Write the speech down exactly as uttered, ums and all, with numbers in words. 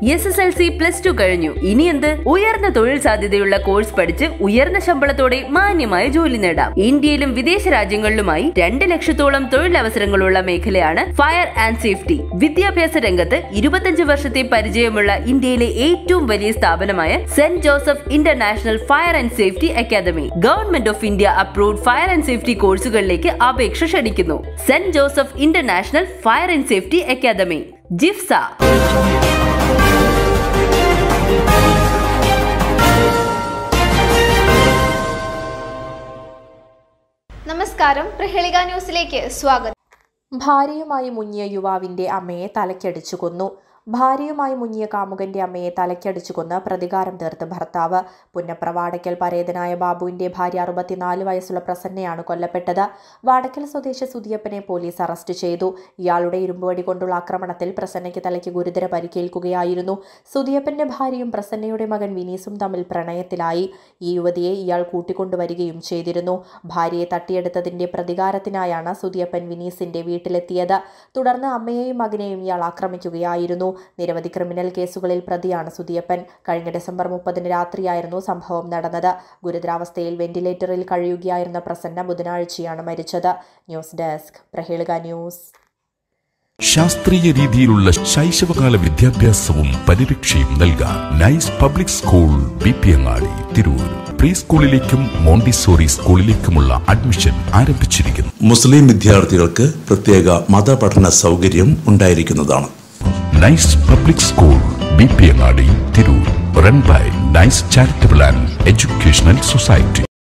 S S L C plus two കഴിഞ്ഞു, ഇനി എന്ത്? ഉയർന്ന തൊഴിൽ സാധ്യതയുള്ള കോഴ്സ് പഠിച്ച് ഉയർന്ന ശമ്പളത്തോടെ മാന്യമായ ജോലി നേടാം. ഇന്ത്യയിലും വിദേശ രാജ്യങ്ങളിലുമായി രണ്ട് ലക്ഷത്തോളം തൊഴിലവസരങ്ങളുള്ള മേഖലയാണ് ഫയർ ആൻഡ് സേഫ്റ്റി. വിദ്യാഭ്യാസ രംഗത്ത് ഇരുപത്തിയഞ്ച് വർഷത്തെ പരിചയമുള്ള ഇന്ത്യയിലെ ഏറ്റവും വലിയ സ്ഥാപനമായ Saint Joseph international fire and safety academy government of India approved fire and safety കോഴ്സുകളിലേക്ക് അപേക്ഷ ക്ഷണിക്കുന്നു. Saint Joseph international fire and safety academy, Jifsa. നമസ്കാരം, പ്രഹേളിക ന്യൂസിലേക്ക് സ്വാഗതം. ഭാര്യയുമായി മുങ്ങിയ യുവാവിന്റെ അമ്മയെ തലക്കടിച്ചു കൊന്നു. ഭാര്യയുമായി മുങ്ങിയ കാമുകന്റെ അമ്മയെ തലക്കടിച്ചു കൊന്ന് പ്രതികാരം തീർത്ത് ഭർത്താവ്. പുന്നപ്ര വാടക്കൽ പരേതനായ ബാബുവിന്റെ ഭാര്യ അറുപത്തിനാല് വയസ്സുള്ള പ്രസന്നയാണ് കൊല്ലപ്പെട്ടത്. വാടക്കൽ സ്വദേശി സുധിയപ്പനെ പോലീസ് അറസ്റ്റ് ചെയ്തു. ഇയാളുടെ ഇരുമ്പുവടി കൊണ്ടുള്ള ആക്രമണത്തിൽ പ്രസന്നയ്ക്ക് തലയ്ക്ക് ഗുരുതര പരിക്കേൽക്കുകയായിരുന്നു. സുധിയപ്പന്റെ ഭാര്യയും പ്രസന്നയുടെ മകൻ വിനീസും തമ്മിൽ പ്രണയത്തിലായി. ഈ യുവതിയെ ഇയാൾ കൂട്ടിക്കൊണ്ടുവരികയും ചെയ്തിരുന്നു. ഭാര്യയെ തട്ടിയെടുത്തതിന്റെ പ്രതികാരത്തിനായാണ് സുധിയപ്പൻ വിനീസിന്റെ വീട്ടിലെത്തിയത്. തുടർന്ന് അമ്മയെയും മകനെയും ഇയാൾ ആക്രമിക്കുകയായിരുന്നു. നിരവധി ക്രിമിനൽ കേസുകളിൽ പ്രതിയാണ് സുധിയപ്പൻ. കഴിഞ്ഞ ഡിസംബർ മുപ്പതിന് രാത്രിയായിരുന്നു സംഭവം നടന്നത്. ഗുരുതരാവസ്ഥയിൽ വെന്റിലേറ്ററിൽ കഴിയുകയായിരുന്ന പ്രസന്ന ബുധനാഴ്ചയാണ് മരിച്ചത്. News desk, Prahelika news. ശാസ്ത്രീയ രീതിയിലുള്ള ശൈശവകാല വിദ്യാഭ്യാസവും പരിരക്ഷയും നൽകാൻ nice public school B P Angadi Tirur. Pre സ്കൂളിലേക്കും മോണ്ടിസോറി സ്കൂളിലേക്കുമുള്ള അഡ്മിഷൻ ആരംഭിച്ചിരിക്കുന്നു. മുസ്ലിം വിദ്യാർത്ഥികൾക്ക് പ്രത്യേക മതപഠന സൗകര്യം ഉണ്ടായിരിക്കുന്നതാണ്. Nice public school B P Angadi Tirur, run by nice charitable and educational society.